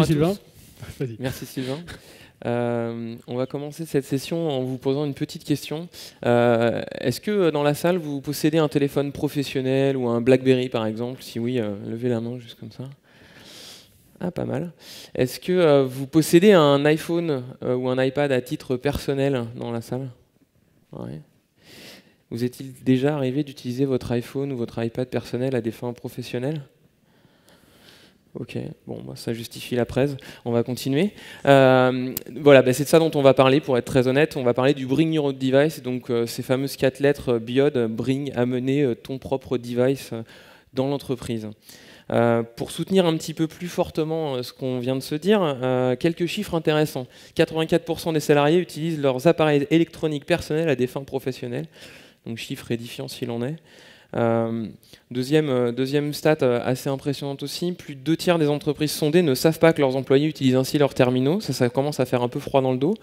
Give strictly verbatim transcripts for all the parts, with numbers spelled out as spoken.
à Sylvain. tous. Merci Sylvain. Euh, on va commencer cette session en vous posant une petite question. Euh, Est-ce que dans la salle, vous possédez un téléphone professionnel ou un BlackBerry par exemple? Si oui, euh, levez la main juste comme ça. Ah, pas mal. Est-ce que euh, vous possédez un iPhone euh, ou un iPad à titre personnel dans la salle? Ouais. Vous est-il déjà arrivé d'utiliser votre iPhone ou votre iPad personnel à des fins professionnelles? Ok, bon, bah, ça justifie la presse. On va continuer. Euh, voilà, bah, c'est de ça dont on va parler, pour être très honnête. On va parler du Bring Your Own Device, donc euh, ces fameuses quatre lettres euh, B I O D, Bring, amener euh, ton propre device euh, dans l'entreprise. Euh, pour soutenir un petit peu plus fortement euh, ce qu'on vient de se dire, euh, quelques chiffres intéressants. quatre-vingt-quatre pour cent des salariés utilisent leurs appareils électroniques personnels à des fins professionnelles. Donc chiffre édifiant s'il en est. Euh, deuxième, euh, deuxième stat euh, assez impressionnante aussi, plus de deux tiers des entreprises sondées ne savent pas que leurs employés utilisent ainsi leurs terminaux. Ça, ça commence à faire un peu froid dans le dos.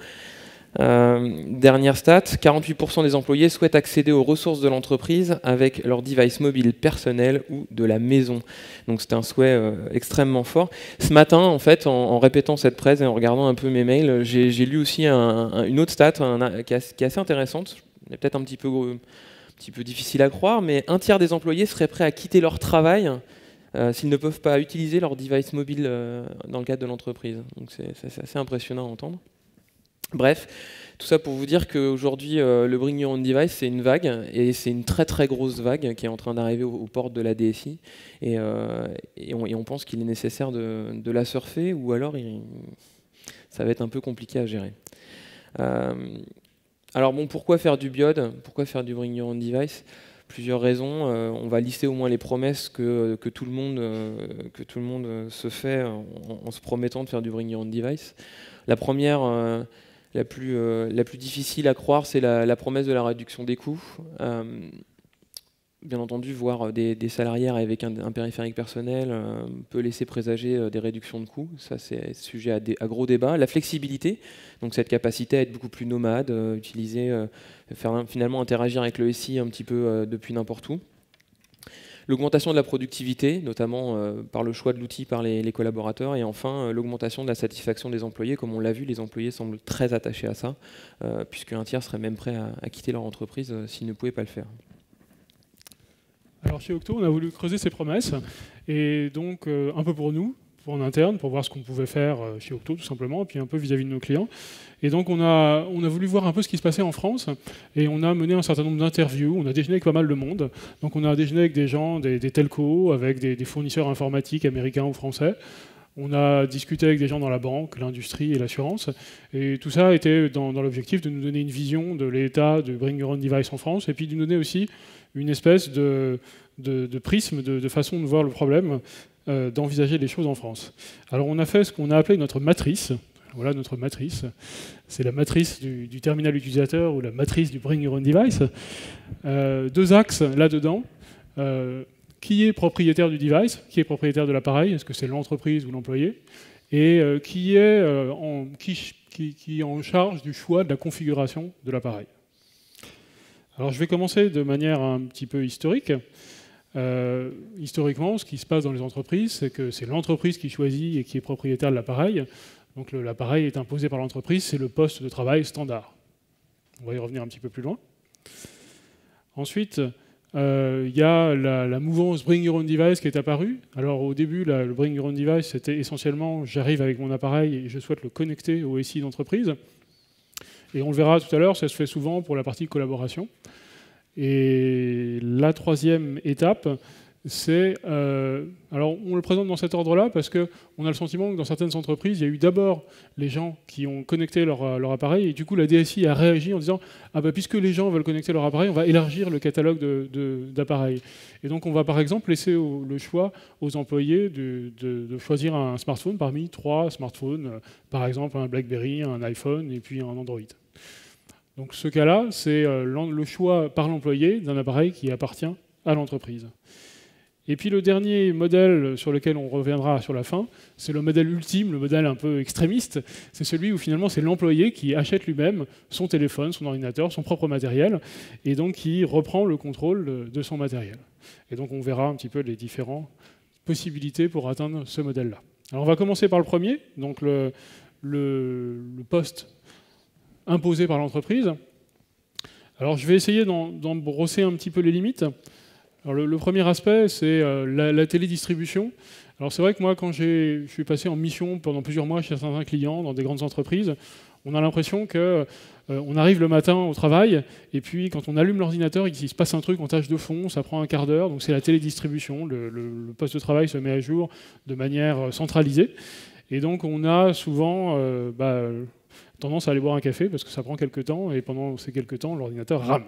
Euh, dernière stat, quarante-huit pour cent des employés souhaitent accéder aux ressources de l'entreprise avec leur device mobile personnel ou de la maison. Donc c'est un souhait euh, extrêmement fort. Ce matin, en fait, en, en répétant cette presse et en regardant un peu mes mails, j'ai lu aussi un, un, une autre stat un, qui, est, qui est assez intéressante. Elle est peut-être un petit peu... un petit peu difficile à croire, mais un tiers des employés seraient prêts à quitter leur travail euh, s'ils ne peuvent pas utiliser leur device mobile euh, dans le cadre de l'entreprise. Donc c'est assez impressionnant à entendre. Bref, tout ça pour vous dire qu'aujourd'hui, euh, le Bring Your Own Device, c'est une vague, et c'est une très très grosse vague qui est en train d'arriver aux, aux portes de la D S I, et, euh, et, on, et on pense qu'il est nécessaire de, de la surfer, ou alors il, ça va être un peu compliqué à gérer. Euh, Alors bon, pourquoi faire du B I O D? Pourquoi faire du Bring Your Own Device? Plusieurs raisons. Euh, on va lister au moins les promesses que, que, tout, le monde, euh, que tout le monde se fait en, en se promettant de faire du Bring Your Own Device. La première, euh, la, plus, euh, la plus difficile à croire, c'est la, la promesse de la réduction des coûts. Euh, Bien entendu, voir des, des salariés avec un, un périphérique personnel euh, peut laisser présager euh, des réductions de coûts. Ça, c'est sujet à, des, à gros débats. La flexibilité, donc cette capacité à être beaucoup plus nomade, euh, utiliser, euh, faire finalement interagir avec le S I un petit peu euh, depuis n'importe où. L'augmentation de la productivité, notamment euh, par le choix de l'outil par les, les collaborateurs. Et enfin, euh, l'augmentation de la satisfaction des employés. Comme on l'a vu, les employés semblent très attachés à ça, euh, puisque un tiers serait même prêt à, à quitter leur entreprise euh, s'ils ne pouvaient pas le faire. Alors chez Octo, on a voulu creuser ces promesses, et donc euh, un peu pour nous, pour en interne, pour voir ce qu'on pouvait faire euh, chez Octo tout simplement, et puis un peu vis-à-vis -vis de nos clients. Et donc on a, on a voulu voir un peu ce qui se passait en France, et on a mené un certain nombre d'interviews, on a déjeuné avec pas mal de monde. Donc on a déjeuné avec des gens, des, des telcos, avec des, des fournisseurs informatiques américains ou français. On a discuté avec des gens dans la banque, l'industrie et l'assurance. Et tout ça était dans, dans l'objectif de nous donner une vision de l'état de Bring Your Own Device en France, et puis de nous donner aussi une espèce de, de, de prisme, de, de façon de voir le problème, euh, d'envisager les choses en France. Alors on a fait ce qu'on a appelé notre matrice. Voilà notre matrice. C'est la matrice du, du terminal utilisateur ou la matrice du Bring Your Own Device. Euh, deux axes là-dedans. Euh, qui est propriétaire du device? Qui est propriétaire de l'appareil? Est-ce que c'est l'entreprise ou l'employé? Et euh, qui est euh, en, qui, qui, qui est en charge du choix de la configuration de l'appareil? Alors je vais commencer de manière un petit peu historique. Euh, historiquement, ce qui se passe dans les entreprises, c'est que c'est l'entreprise qui choisit et qui est propriétaire de l'appareil. Donc l'appareil est imposé par l'entreprise, c'est le poste de travail standard. On va y revenir un petit peu plus loin. Ensuite, il euh, y a la, la mouvance Bring Your Own Device qui est apparue. Alors au début, la, le Bring Your Own Device, c'était essentiellement j'arrive avec mon appareil et je souhaite le connecter au S I d'entreprise. Et on le verra tout à l'heure, ça se fait souvent pour la partie collaboration. Et la troisième étape, c'est... Euh, alors, on le présente dans cet ordre-là parce qu'on a le sentiment que dans certaines entreprises, il y a eu d'abord les gens qui ont connecté leur, leur appareil, et du coup, la D S I a réagi en disant « Ah bah, puisque les gens veulent connecter leur appareil, on va élargir le catalogue d'appareils. » Et donc, on va par exemple laisser au, le choix aux employés de, de, de choisir un smartphone parmi trois smartphones, par exemple un BlackBerry, un iPhone et puis un Android. Donc ce cas-là, c'est le choix par l'employé d'un appareil qui appartient à l'entreprise. Et puis le dernier modèle sur lequel on reviendra sur la fin, c'est le modèle ultime, le modèle un peu extrémiste. C'est celui où finalement c'est l'employé qui achète lui-même son téléphone, son ordinateur, son propre matériel, et donc qui reprend le contrôle de son matériel. Et donc on verra un petit peu les différentes possibilités pour atteindre ce modèle-là. Alors on va commencer par le premier, donc le, le, le poste imposé par l'entreprise. Alors je vais essayer d'en brosser un petit peu les limites. Alors, le, le premier aspect, c'est euh, la, la télédistribution. Alors c'est vrai que moi, quand je suis passé en mission pendant plusieurs mois chez certains clients dans des grandes entreprises, on a l'impression qu'on euh, arrive le matin au travail, et puis quand on allume l'ordinateur, il se passe un truc en tâche de fond, ça prend un quart d'heure, donc c'est la télédistribution. Le, le, le poste de travail se met à jour de manière centralisée. Et donc on a souvent euh, bah, tendance à aller boire un café, parce que ça prend quelques temps, et pendant ces quelques temps, l'ordinateur rame.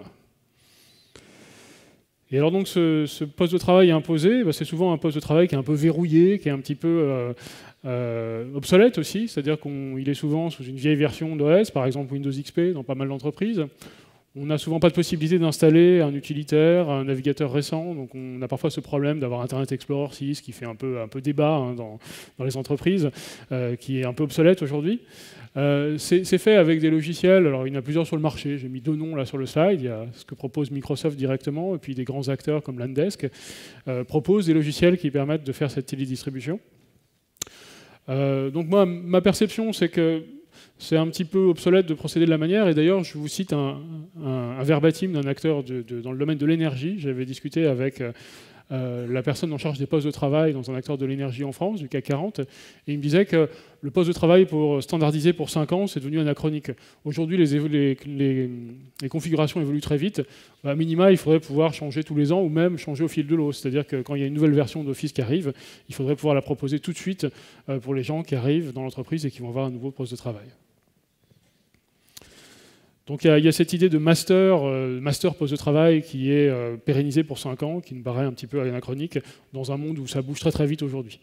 Et alors donc ce, ce poste de travail imposé, bah c'est souvent un poste de travail qui est un peu verrouillé, qui est un petit peu euh, euh, obsolète aussi, c'est-à-dire qu'il est souvent sous une vieille version d'O S, par exemple Windows X P dans pas mal d'entreprises. On n'a souvent pas de possibilité d'installer un utilitaire, un navigateur récent, donc on a parfois ce problème d'avoir Internet Explorer six qui fait un peu, un peu débat hein, dans, dans les entreprises, euh, qui est un peu obsolète aujourd'hui. Euh, c'est fait avec des logiciels, alors il y en a plusieurs sur le marché, j'ai mis deux noms là sur le slide, il y a ce que propose Microsoft directement, et puis des grands acteurs comme Landesk euh, proposent des logiciels qui permettent de faire cette télédistribution. Euh, donc moi, ma perception, c'est que c'est un petit peu obsolète de procéder de la manière, et d'ailleurs je vous cite un, un, un verbatim d'un acteur de, de, dans le domaine de l'énergie. J'avais discuté avec euh, la personne en charge des postes de travail dans un acteur de l'énergie en France, du C A C quarante, et il me disait que le poste de travail pour standardiser pour cinq ans, c'est devenu anachronique. Aujourd'hui, les, les, les, les configurations évoluent très vite. À minima, il faudrait pouvoir changer tous les ans, ou même changer au fil de l'eau. C'est-à-dire que quand il y a une nouvelle version d'Office qui arrive, il faudrait pouvoir la proposer tout de suite pour les gens qui arrivent dans l'entreprise et qui vont avoir un nouveau poste de travail. Donc il y, a, il y a cette idée de master, euh, master poste de travail qui est euh, pérennisé pour cinq ans, qui nous paraît un petit peu anachronique dans un monde où ça bouge très très vite aujourd'hui.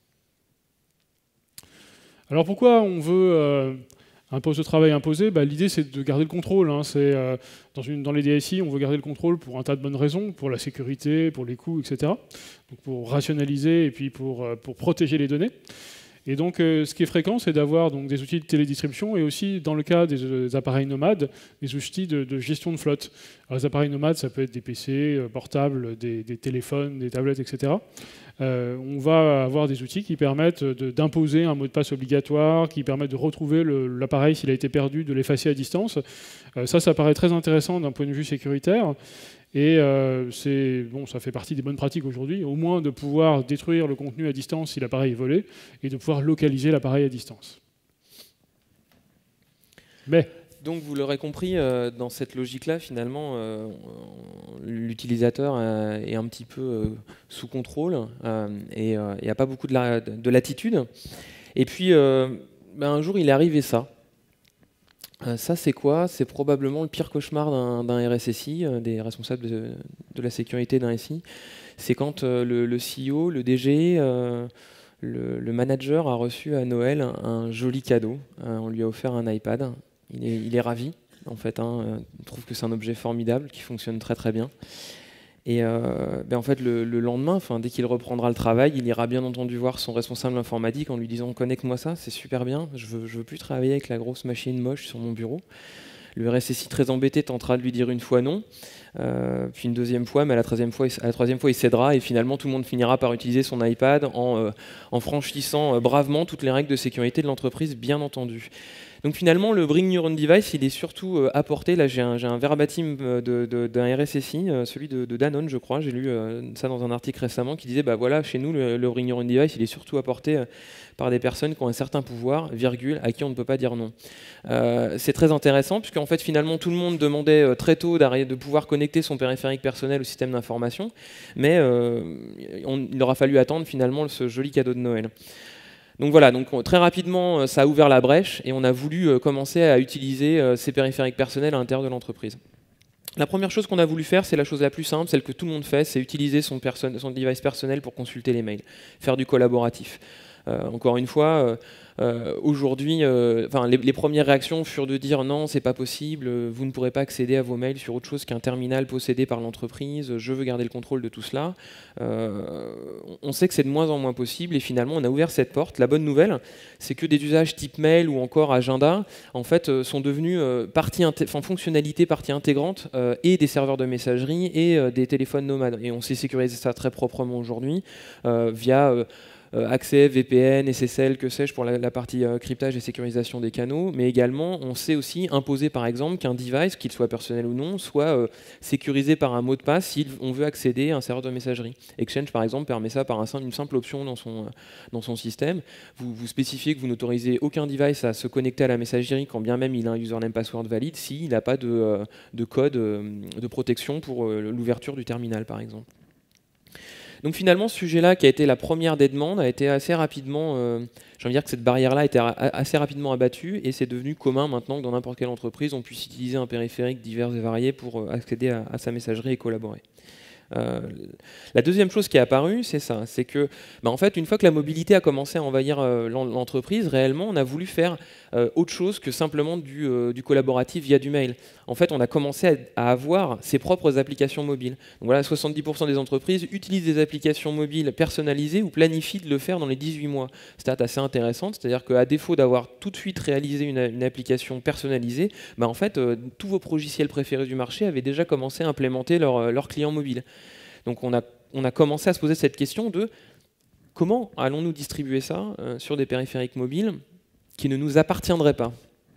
Alors pourquoi on veut euh, un poste de travail imposé? Bah, l'idée c'est de garder le contrôle. Hein. Euh, dans, une, dans les D S I, on veut garder le contrôle pour un tas de bonnes raisons, pour la sécurité, pour les coûts, et cetera. Donc pour rationaliser et puis pour, euh, pour protéger les données. Et donc, euh, ce qui est fréquent, c'est d'avoir des outils de télédistribution et aussi, dans le cas des, des appareils nomades, des outils de, de gestion de flotte. Alors, les appareils nomades, ça peut être des P C euh, portables, des, des téléphones, des tablettes, et cetera. Euh, on va avoir des outils qui permettent d'imposer un mot de passe obligatoire, qui permettent de retrouver l'appareil s'il a été perdu, de l'effacer à distance. Euh, ça, ça paraît très intéressant d'un point de vue sécuritaire. Et euh, c'est, bon, ça fait partie des bonnes pratiques aujourd'hui, au moins de pouvoir détruire le contenu à distance si l'appareil est volé, et de pouvoir localiser l'appareil à distance. Mais... Donc vous l'aurez compris, euh, dans cette logique-là, finalement, euh, l'utilisateur euh, est un petit peu euh, sous contrôle, euh, et il euh, n'y a pas beaucoup de, la, de latitude. Et puis, euh, ben, un jour, il est arrivé ça. Euh, ça, c'est quoi? C'est probablement le pire cauchemar d'un R S S I, euh, des responsables de, de la sécurité d'un S I. C'est quand euh, le, le C E O, le D G, euh, le, le manager a reçu à Noël un, un joli cadeau. Euh, on lui a offert un iPad. Il est, il est ravi, en fait. Hein. Il trouve que c'est un objet formidable, qui fonctionne très très bien. Et euh, ben en fait, le, le lendemain, dès qu'il reprendra le travail, il ira bien entendu voir son responsable informatique en lui disant « Connecte-moi ça, c'est super bien, je veux, je veux plus travailler avec la grosse machine moche sur mon bureau ». Le R S S I, très embêté, tentera de lui dire une fois non, euh, puis une deuxième fois, mais à la, troisième fois, à la troisième fois, il cédera, et finalement, tout le monde finira par utiliser son iPad en, euh, en franchissant euh, bravement toutes les règles de sécurité de l'entreprise, bien entendu. Donc finalement, le Bring Your Own Device, il est surtout euh, apporté, là j'ai un, un verbatim d'un R S S I, euh, celui de, de Danone, je crois, j'ai lu euh, ça dans un article récemment, qui disait, bah voilà, chez nous, le, le Bring Your Own Device, il est surtout apporté euh, par des personnes qui ont un certain pouvoir, virgule, à qui on ne peut pas dire non. Euh, c'est très intéressant, puisqu'en fait, finalement, tout le monde demandait euh, très tôt de pouvoir connecter son périphérique personnel au système d'information, mais euh, on, il aura fallu attendre finalement ce joli cadeau de Noël. Donc voilà, donc très rapidement, ça a ouvert la brèche et on a voulu commencer à utiliser ces périphériques personnels à l'intérieur de l'entreprise. La première chose qu'on a voulu faire, c'est la chose la plus simple, celle que tout le monde fait, c'est utiliser son, son device personnel pour consulter les mails, faire du collaboratif. Euh, encore une fois, euh, euh, aujourd'hui, euh, les, les premières réactions furent de dire non, c'est pas possible, vous ne pourrez pas accéder à vos mails sur autre chose qu'un terminal possédé par l'entreprise, je veux garder le contrôle de tout cela. Euh, on sait que c'est de moins en moins possible et finalement on a ouvert cette porte. La bonne nouvelle, c'est que des usages type mail ou encore agenda, en fait, sont devenus euh, partie enfin, fonctionnalité partie intégrante euh, et des serveurs de messagerie et euh, des téléphones nomades. Et on sait sécuriser ça très proprement aujourd'hui euh, via euh, euh, accès, V P N, S S L, que sais-je, pour la, la partie euh, cryptage et sécurisation des canaux, mais également on sait aussi imposer par exemple qu'un device, qu'il soit personnel ou non, soit euh, sécurisé par un mot de passe si on veut accéder à un serveur de messagerie. Exchange par exemple permet ça par un, une simple option dans son, euh, dans son système. Vous, vous spécifiez que vous n'autorisez aucun device à se connecter à la messagerie quand bien même il a un username password valide s'il n'a pas de, euh, de code euh, de protection pour euh, l'ouverture du terminal par exemple. Donc finalement, ce sujet-là, qui a été la première des demandes, a été assez rapidement, euh, j'ai envie de dire que cette barrière-là a été assez rapidement abattue et c'est devenu commun maintenant que dans n'importe quelle entreprise, on puisse utiliser un périphérique divers et variés pour accéder à, à sa messagerie et collaborer. Euh, la deuxième chose qui est apparue, c'est ça, c'est que, bah, en fait, une fois que la mobilité a commencé à envahir euh, l'entreprise, réellement, on a voulu faire euh, autre chose que simplement du, euh, du collaboratif via du mail. En fait, on a commencé à, à avoir ses propres applications mobiles. Donc voilà, soixante-dix pour cent des entreprises utilisent des applications mobiles personnalisées ou planifient de le faire dans les dix-huit mois. Stat assez intéressante, c'est-à-dire qu'à défaut d'avoir tout de suite réalisé une, une application personnalisée, bah, en fait, euh, tous vos logiciels préférés du marché avaient déjà commencé à implémenter leurs leur clients mobiles. Donc on a, on a commencé à se poser cette question de comment allons-nous distribuer ça euh, sur des périphériques mobiles qui ne nous appartiendraient pas.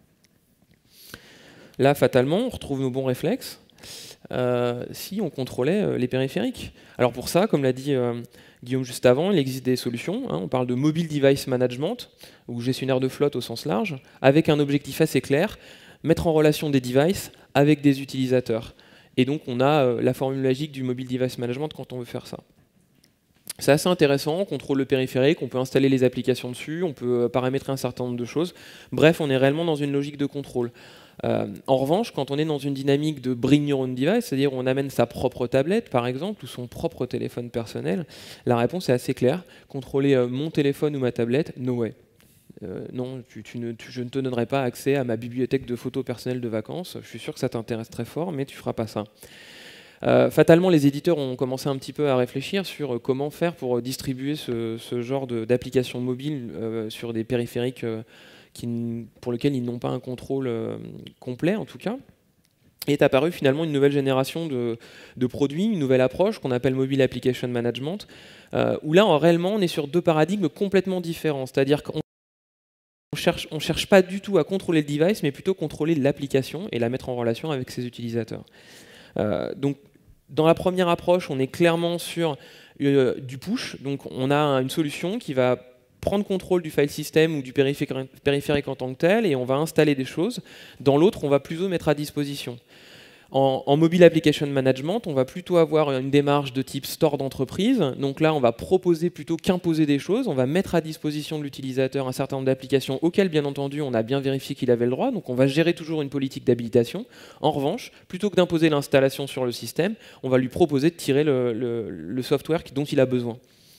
Là, fatalement, on retrouve nos bons réflexes euh, si on contrôlait euh, les périphériques. Alors pour ça, comme l'a dit euh, Guillaume juste avant, il existe des solutions. Hein, on parle de Mobile Device Management, ou gestionnaire de flotte au sens large, avec un objectif assez clair, mettre en relation des devices avec des utilisateurs. Et donc, on a euh, la formule magique du Mobile Device Management quand on veut faire ça. C'est assez intéressant, on contrôle le périphérique, on peut installer les applications dessus, on peut paramétrer un certain nombre de choses. Bref, on est réellement dans une logique de contrôle. Euh, en revanche, quand on est dans une dynamique de bring your own device, c'est-à-dire on amène sa propre tablette, par exemple, ou son propre téléphone personnel, la réponse est assez claire. Contrôler euh, mon téléphone ou ma tablette, no way. Euh, non, tu, tu ne, tu, je ne te donnerai pas accès à ma bibliothèque de photos personnelles de vacances. Je suis sûr que ça t'intéresse très fort, mais tu ne feras pas ça. Euh, fatalement, les éditeurs ont commencé un petit peu à réfléchir sur comment faire pour distribuer ce, ce genre d'applications mobiles euh, sur des périphériques euh, qui, pour lesquels ils n'ont pas un contrôle euh, complet, en tout cas. Et est apparue finalement une nouvelle génération de, de produits, une nouvelle approche qu'on appelle Mobile Application Management, euh, où là, en, réellement, on est sur deux paradigmes complètement différents. C'est-à-dire qu'on On cherche, on cherche pas du tout à contrôler le device, mais plutôt contrôler l'application et la mettre en relation avec ses utilisateurs. Euh, donc, dans la première approche, on est clairement sur euh, du push. Donc, on a une solution qui va prendre contrôle du file system ou du périphérique, périphérique en tant que tel, et on va installer des choses. Dans l'autre, on va plutôt mettre à disposition. En, en Mobile Application Management, on va plutôt avoir une démarche de type store d'entreprise. Donc là, on va proposer plutôt qu'imposer des choses. On va mettre à disposition de l'utilisateur un certain nombre d'applications auxquelles, bien entendu, on a bien vérifié qu'il avait le droit. Donc on va gérer toujours une politique d'habilitation. En revanche, plutôt que d'imposer l'installation sur le système, on va lui proposer de tirer le, le, le software dont il a besoin.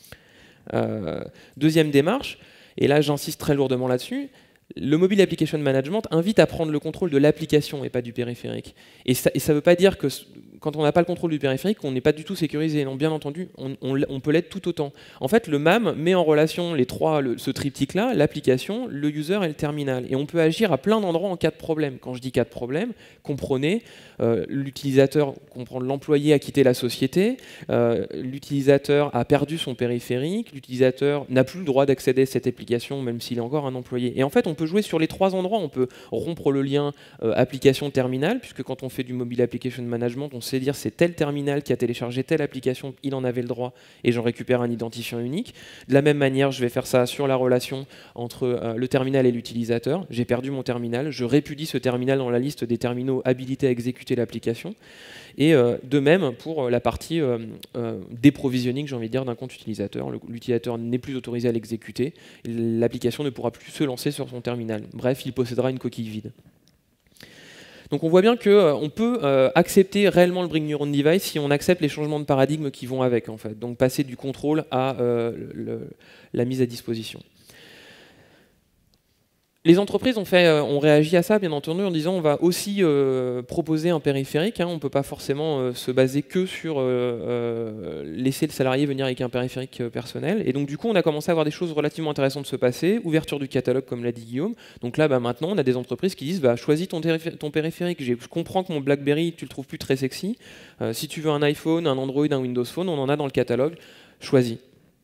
Euh, deuxième démarche, et là j'insiste très lourdement là-dessus, le Mobile Application Management invite à prendre le contrôle de l'application et pas du périphérique. Et ça ne veut pas dire que quand on n'a pas le contrôle du périphérique, on n'est pas du tout sécurisé. Non, bien entendu, on, on, on peut l'être tout autant. En fait, le M A M met en relation les trois, le, ce triptyque-là, l'application, le user et le terminal. Et on peut agir à plein d'endroits en cas de problème. Quand je dis cas de problème, comprenez, euh, l'utilisateur, comprendre l'employé a quitté la société, euh, l'utilisateur a perdu son périphérique, l'utilisateur n'a plus le droit d'accéder à cette application, même s'il est encore un employé. Et en fait, on peut jouer sur les trois endroits. On peut rompre le lien euh, application-terminal, puisque quand on fait du Mobile Application Management, on sait dire c'est tel terminal qui a téléchargé telle application, il en avait le droit, et j'en récupère un identifiant unique. De la même manière, je vais faire ça sur la relation entre euh, le terminal et l'utilisateur. J'ai perdu mon terminal, je répudie ce terminal dans la liste des terminaux habilités à exécuter l'application. Et euh, de même pour la partie euh, euh, déprovisionning, j'ai envie de dire, d'un compte utilisateur. L'utilisateur n'est plus autorisé à l'exécuter, l'application ne pourra plus se lancer sur son terminal. Bref, il possédera une coquille vide. Donc on voit bien qu'on euh, peut euh, accepter réellement le Bring Your Own Device si on accepte les changements de paradigme qui vont avec, en fait. Donc passer du contrôle à euh, le, la mise à disposition. Les entreprises ont, fait, euh, ont réagi à ça, bien entendu, en disant on va aussi euh, proposer un périphérique. Hein, on ne peut pas forcément euh, se baser que sur euh, euh, laisser le salarié venir avec un périphérique euh, personnel. Et donc du coup, on a commencé à avoir des choses relativement intéressantes se passer. Ouverture du catalogue, comme l'a dit Guillaume. Donc là, bah, maintenant, on a des entreprises qui disent bah, choisis ton, ton périphérique. Je comprends que mon BlackBerry, tu le trouves plus très sexy. Euh, si tu veux un iPhone, un Android, un Windows Phone, on en a dans le catalogue. Choisis.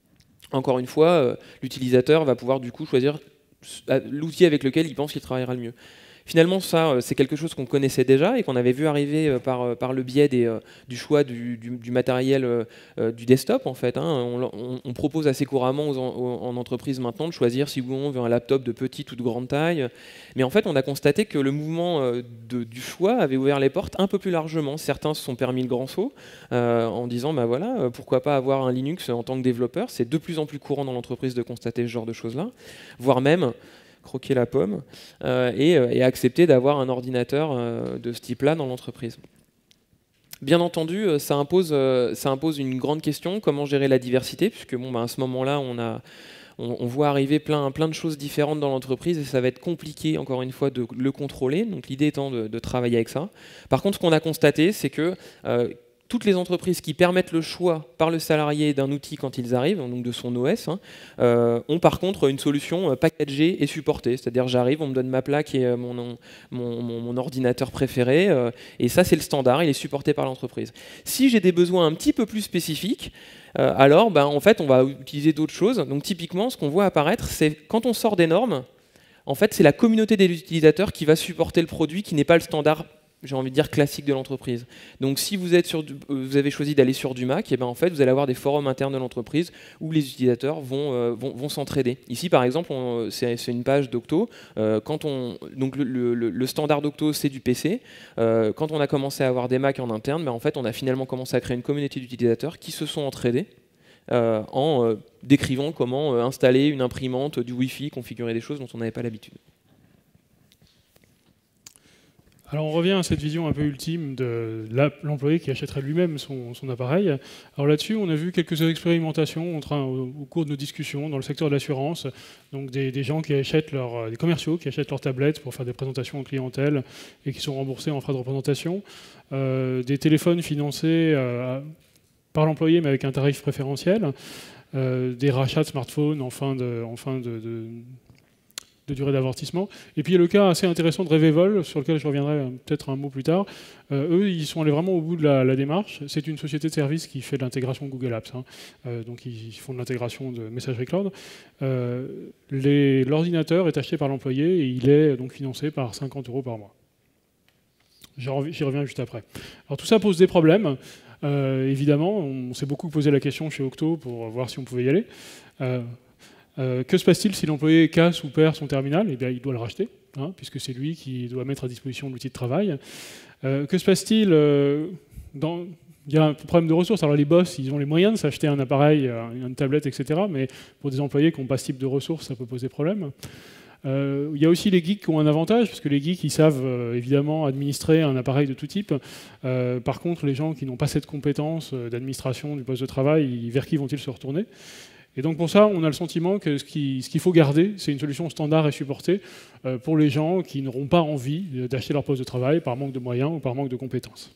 Encore une fois, euh, l'utilisateur va pouvoir du coup choisir l'outil avec lequel il pense qu'il travaillera le mieux. Finalement, ça, c'est quelque chose qu'on connaissait déjà et qu'on avait vu arriver par, par le biais des, du choix du, du, du matériel euh, du desktop. En fait, hein. on, on, on propose assez couramment aux, aux, en entreprise maintenant de choisir si on veut un laptop de petite ou de grande taille. Mais en fait, on a constaté que le mouvement de, du choix avait ouvert les portes un peu plus largement. Certains se sont permis le grand saut euh, en disant bah voilà, pourquoi pas avoir un Linux en tant que développeur. C'est de plus en plus courant dans l'entreprise de constater ce genre de choses-là, voire même croquer la pomme, euh, et, et accepter d'avoir un ordinateur euh, de ce type-là dans l'entreprise. Bien entendu, ça impose, euh, ça impose une grande question, comment gérer la diversité, puisque bon, bah, à ce moment-là, on, a, on, on voit arriver plein, plein de choses différentes dans l'entreprise, et ça va être compliqué, encore une fois, de le contrôler, donc l'idée étant de, de travailler avec ça. Par contre, ce qu'on a constaté, c'est que euh, toutes les entreprises qui permettent le choix par le salarié d'un outil quand ils arrivent, donc de son O S, hein, euh, ont par contre une solution packagée et supportée. C'est-à-dire j'arrive, on me donne ma plaque et euh, mon, mon, mon, mon ordinateur préféré, euh, et ça c'est le standard, il est supporté par l'entreprise. Si j'ai des besoins un petit peu plus spécifiques, euh, alors ben, en fait on va utiliser d'autres choses. Donc typiquement ce qu'on voit apparaître, c'est quand on sort des normes, en fait c'est la communauté des utilisateurs qui va supporter le produit qui n'est pas le standard, j'ai envie de dire, classique de l'entreprise. Donc si vous, êtes sur du, vous avez choisi d'aller sur du Mac, et ben en fait, vous allez avoir des forums internes de l'entreprise où les utilisateurs vont, euh, vont, vont s'entraider. Ici, par exemple, c'est une page d'Octo. Euh, quand on, donc le, le, le standard d'Octo, c'est du P C. Euh, quand on a commencé à avoir des Mac en interne, ben en fait, on a finalement commencé à créer une communauté d'utilisateurs qui se sont entraidés euh, en euh, décrivant comment euh, installer une imprimante, du Wi-Fi, configurer des choses dont on n'avait pas l'habitude. Alors on revient à cette vision un peu ultime de l'employé qui achèterait lui-même son, son appareil. Alors là-dessus, on a vu quelques expérimentations en train, au, au cours de nos discussions dans le secteur de l'assurance. Donc des, des gens qui achètent leur, des commerciaux qui achètent leurs tablettes pour faire des présentations en clientèle et qui sont remboursés en frais de représentation. Euh, des téléphones financés euh, par l'employé mais avec un tarif préférentiel. Euh, des rachats de smartphones en fin de, en fin de, de de durée d'amortissement. Et puis il y a le cas assez intéressant de Revevol, sur lequel je reviendrai peut-être un mot plus tard. Euh, eux, ils sont allés vraiment au bout de la, la démarche. C'est une société de services qui fait de l'intégration Google Apps. Hein. Euh, donc ils font de l'intégration de messagerie cloud. Euh, L'ordinateur est acheté par l'employé et il est donc financé par cinquante euros par mois. J'y reviens juste après. Alors tout ça pose des problèmes. Euh, évidemment, on s'est beaucoup posé la question chez Octo pour voir si on pouvait y aller. Euh, Euh, que se passe-t-il si l'employé casse ou perd son terminal? Eh bien, il doit le racheter, hein, puisque c'est lui qui doit mettre à disposition l'outil de travail. Euh, que se passe-t-il euh, dans... Il y a un problème de ressources. Alors les boss, ils ont les moyens de s'acheter un appareil, une tablette, et cetera. Mais pour des employés qui n'ont pas ce type de ressources, ça peut poser problème. Euh, il y a aussi les geeks qui ont un avantage, parce que les geeks, ils savent euh, évidemment administrer un appareil de tout type. Euh, par contre, les gens qui n'ont pas cette compétence d'administration du poste de travail, vers qui vont-ils se retourner? Et donc pour ça, on a le sentiment que ce qu'il ce qu'il faut garder, c'est une solution standard et supportée euh, pour les gens qui n'auront pas envie d'acheter leur poste de travail par manque de moyens ou par manque de compétences.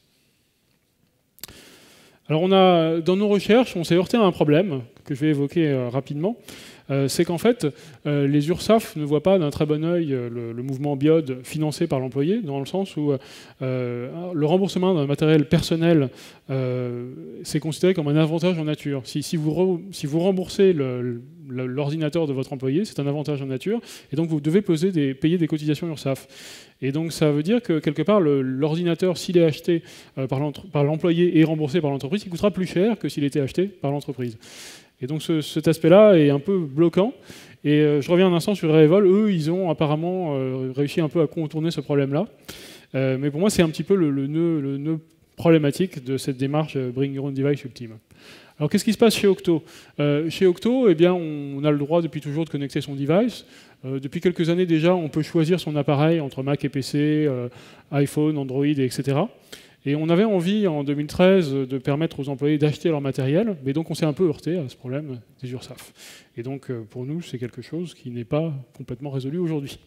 Alors on a, dans nos recherches, on s'est heurté à un problème que je vais évoquer euh, rapidement. Euh, c'est qu'en fait, euh, les URSSAF ne voient pas d'un très bon œil euh, le, le mouvement B I O D financé par l'employé, dans le sens où euh, le remboursement d'un matériel personnel, euh, c'est considéré comme un avantage en nature. Si, si, vous, re, si vous remboursez l'ordinateur de votre employé, c'est un avantage en nature, et donc vous devez peser des, payer des cotisations URSSAF. Et donc ça veut dire que quelque part, l'ordinateur, s'il est acheté euh, par l'employé et remboursé par l'entreprise, il coûtera plus cher que s'il était acheté par l'entreprise. Et donc ce, cet aspect-là est un peu bloquant. Et euh, je reviens un instant sur Revevol. Eux, ils ont apparemment euh, réussi un peu à contourner ce problème-là. Euh, mais pour moi, c'est un petit peu le, le, nœud, le nœud problématique de cette démarche euh, Bring Your Own Device ultime. Alors qu'est-ce qui se passe chez Octo? euh, Chez Octo, eh bien, on, on a le droit depuis toujours de connecter son device. Euh, depuis quelques années déjà, on peut choisir son appareil entre Mac et P C, euh, iPhone, Android, et cetera. Et on avait envie, en deux mille treize, de permettre aux employés d'acheter leur matériel, mais donc on s'est un peu heurté à ce problème des URSSAF. Et donc, pour nous, c'est quelque chose qui n'est pas complètement résolu aujourd'hui.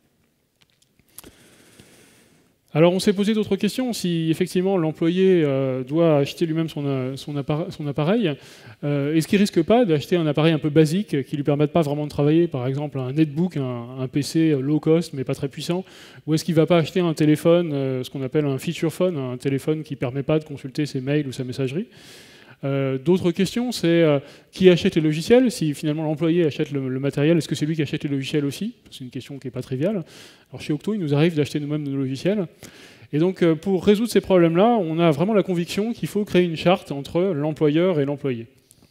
Alors, on s'est posé d'autres questions. Si, effectivement, l'employé euh, doit acheter lui-même son, son, appareil, son appareil euh, est-ce qu'il ne risque pas d'acheter un appareil un peu basique qui ne lui permette pas vraiment de travailler, par exemple un netbook, un, un P C low cost, mais pas très puissant, ou est-ce qu'il ne va pas acheter un téléphone, euh, ce qu'on appelle un feature phone, un téléphone qui ne permet pas de consulter ses mails ou sa messagerie? Euh, D'autres questions, c'est euh, qui achète les logiciels? Si finalement l'employé achète le, le matériel, est-ce que c'est lui qui achète les logiciels aussi? C'est une question qui n'est pas triviale. Alors chez Octo, il nous arrive d'acheter nous-mêmes nos logiciels. Et donc euh, pour résoudre ces problèmes-là, on a vraiment la conviction qu'il faut créer une charte entre l'employeur et l'employé.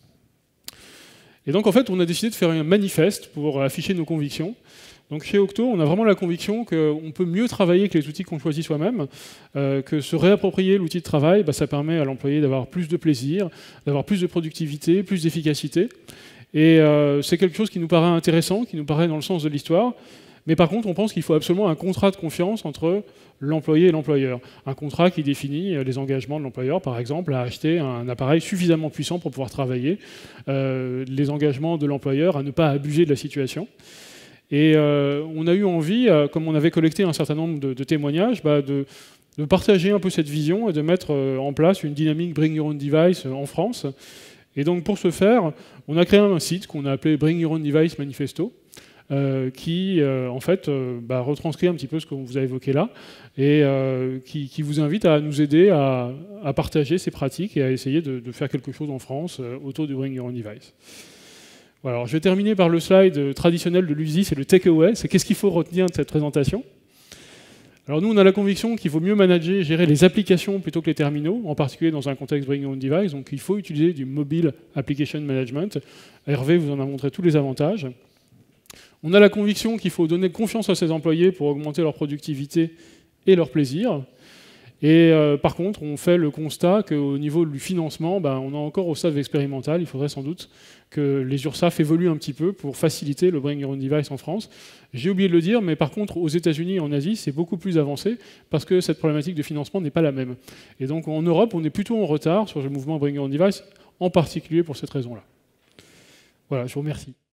Et donc en fait, on a décidé de faire un manifeste pour afficher nos convictions. Donc chez Octo, on a vraiment la conviction qu'on peut mieux travailler que les outils qu'on choisit soi-même, euh, que se réapproprier l'outil de travail, bah, ça permet à l'employé d'avoir plus de plaisir, d'avoir plus de productivité, plus d'efficacité. Et euh, c'est quelque chose qui nous paraît intéressant, qui nous paraît dans le sens de l'histoire. Mais par contre, on pense qu'il faut absolument un contrat de confiance entre l'employé et l'employeur. Un contrat qui définit les engagements de l'employeur, par exemple, à acheter un appareil suffisamment puissant pour pouvoir travailler, euh, les engagements de l'employeur à ne pas abuser de la situation. Et euh, on a eu envie, euh, comme on avait collecté un certain nombre de, de témoignages, bah, de, de partager un peu cette vision et de mettre euh, en place une dynamique Bring Your Own Device euh, en France. Et donc pour ce faire, on a créé un site qu'on a appelé Bring Your Own Device Manifesto, euh, qui euh, en fait euh, bah, retranscrit un petit peu ce qu'on vous a évoqué là, et euh, qui, qui vous invite à nous aider à, à partager ces pratiques et à essayer de, de faire quelque chose en France euh, autour du Bring Your Own Device. Voilà, alors je vais terminer par le slide traditionnel de l'U S I, c'est le takeaway, c'est qu'est-ce qu'il faut retenir de cette présentation. Alors nous, on a la conviction qu'il vaut mieux manager et gérer les applications plutôt que les terminaux, en particulier dans un contexte Bring Your Own Device, donc il faut utiliser du Mobile Application Management. Hervé vous en a montré tous les avantages. On a la conviction qu'il faut donner confiance à ses employés pour augmenter leur productivité et leur plaisir. Et euh, par contre, on fait le constat qu'au niveau du financement, ben, on est encore au stade expérimental. Il faudrait sans doute que les URSSAF évoluent un petit peu pour faciliter le Bring Your Own Device en France. J'ai oublié de le dire, mais par contre, aux États-Unis et en Asie, c'est beaucoup plus avancé parce que cette problématique de financement n'est pas la même. Et donc en Europe, on est plutôt en retard sur le mouvement Bring Your Own Device, en particulier pour cette raison-là. Voilà, je vous remercie.